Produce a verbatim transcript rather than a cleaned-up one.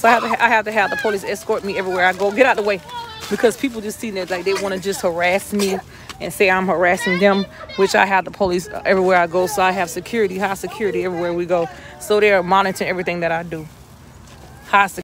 So I have to, ha I have to have the police escort me everywhere I go. Get out the way, because people just see that like they want to just harass me and say I'm harassing them, which I have the police everywhere I go. So I have security, high security everywhere we go. So they're monitoring everything that I do. High security.